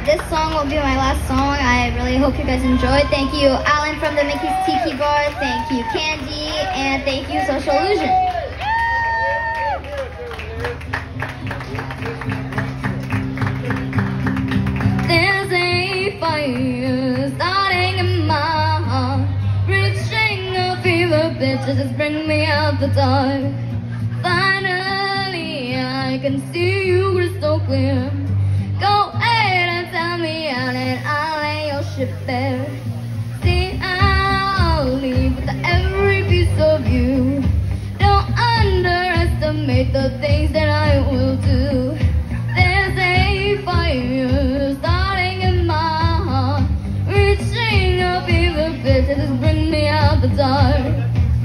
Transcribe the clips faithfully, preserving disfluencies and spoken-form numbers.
this song will be my last song. I really hope you guys enjoyed. Thank you, Alan from the Mickey's Tiki Bar. Thank you, Candy. And thank you, Social Illusion. There's a fire starting in my heart, reaching a fever pitch that just bring me out the dark. Finally, I can see you crystal clear. Go ahead and tell me out and I'll lay your ship bare. See, I'll leave with every piece of you. Don't underestimate the things that I will do. There's a fire starting in my heart, reaching a fever pitch that just bring me out the dark.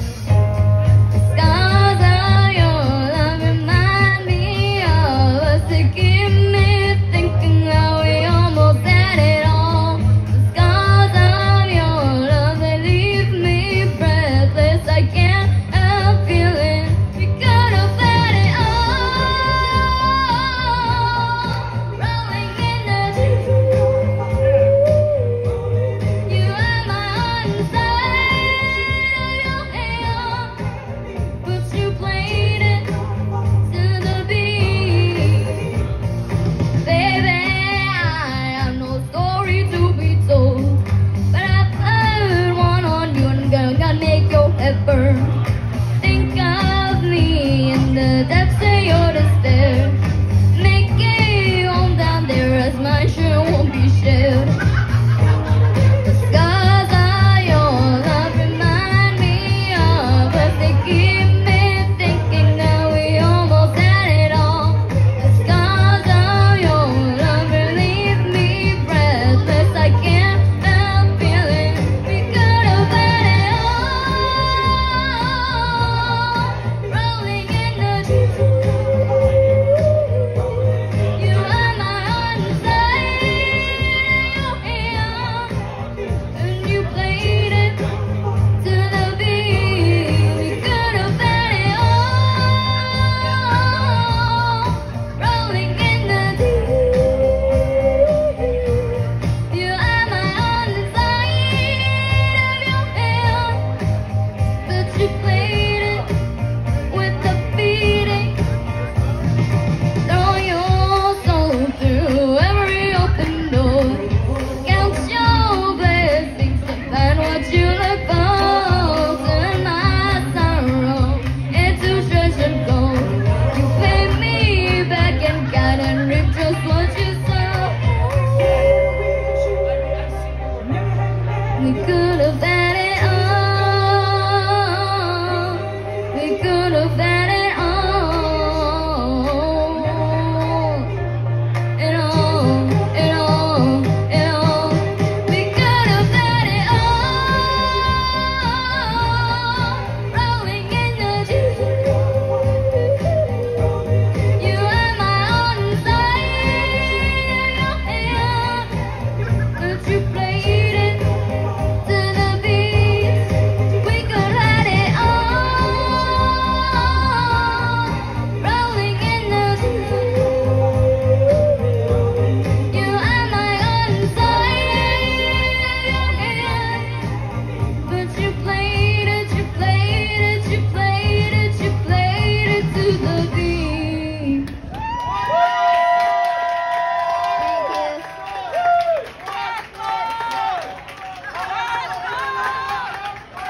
Think of me in the depths of your despair. Make it home down there as my share won't be shared. The scars of your love remind me of us. They keep me thinking that we almost had it all. The scars of your love relieve me breathless. I can't help feeling we could have had it all. We could have had it all. We could have had it all. It all, it all, it all. We could have had it all. Rolling in the deep. You had my own side. But you played it.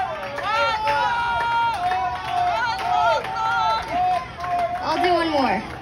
I'll do one more.